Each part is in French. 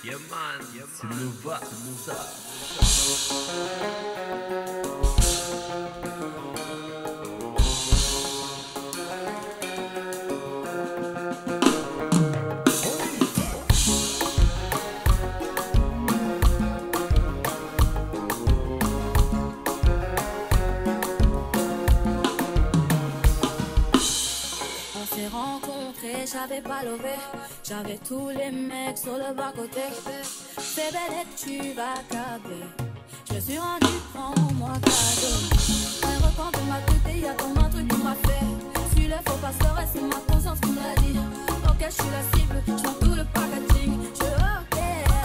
Yeah man, c'est Nova, c'est Nova. On s'est rencontrés, j'avais pas levé. J'avais tous les mecs sur le bas-côté. C'est belle et tu vas caber. Je suis rendu, prends-moi cadeau. Un record qu'on m'a coûté, y'a comme un truc qu'on m'a fait. Suis le faux pasteur et c'est ma conscience qui me l'a dit. Ok, je suis la cible, je prends tout le packaging. Je ok.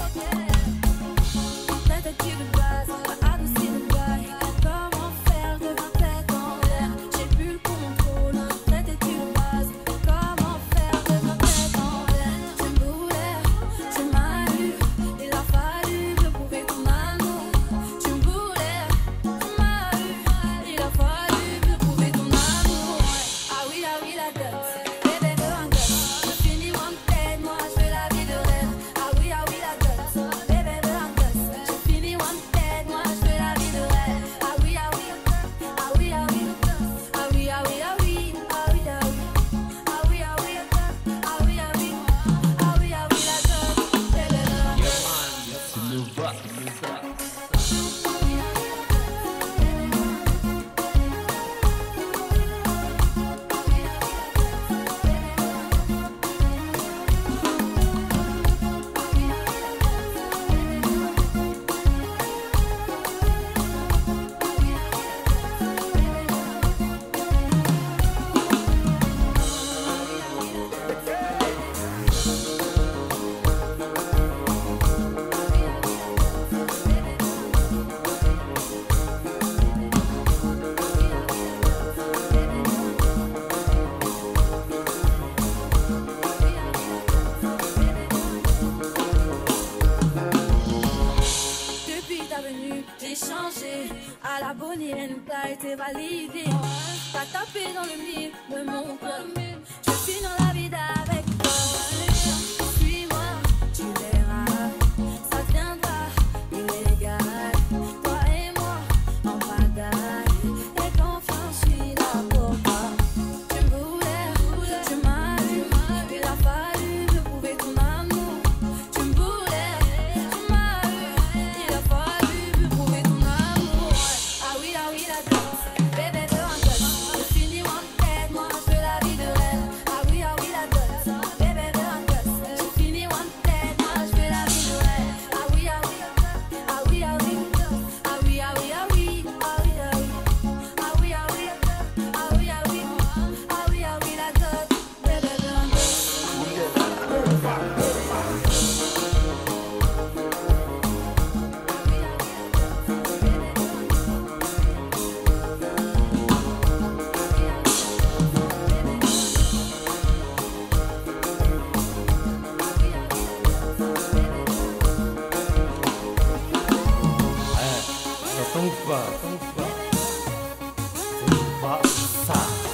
Tête de base, pas adouci le bail. Comment faire de ma tête en l'air? J'ai plus le contrôle. Tête de base, comment faire de ma tête en l'air? Je me voulais, je m'as eu. Il a fallu me prouver ton amour. Tu me voulais, tu m'as eu. Il a fallu me prouver ton amour. Ah oui, la dot. Bébé veut un gosse. Je finis wanted, moi je veux la vie de rêve. Ah oui, la dot. Bébé veut un gosse. Je finis wanted, moi je veux la vie de rêve. Ah oui, ah oui. Ah oui, ah oui. Ah oui, ah oui, ah oui. Ah oui, ah oui. Ah oui, ah oui. Ah oui, ah oui. Ah oui, ah oui, la dot. Bébé veut un gosse. C'est Nova, c'est Nova. Depuis ta venue, j'ai changé. À la bonne t'as été validé. T'as tapé dans le mille de mon cœur. Je suis dans la vie avec toi. Suis-moi, tu verras. Ça viendra illégal. Toi et moi, en bagaille. Et confiance, je suis là pour toi. Tu me voulais, tu m'as eu. Il a fallu me prouver ton amour. Tu me voulais, tu m'as eu. Il a fallu me prouver ton amour. Ah oui, la danse. Bébé veut un gosse. Je finis wanted, moi je veux la vie de rêve. Ah oui, la danse. Bébé veut un gosse. Je finis wanted, moi je veux la vie de rêve. Ah oui, ah oui. Ah oui, ah oui. Ah oui, ah oui, ah oui. Ah oui, ah oui. Ah oui, ah oui. Ah oui, ah oui. Ah oui, ah oui, la danse. Bébé veut un gosse. Ça tombe pas, ça tombe pas. C'est Nova, ça.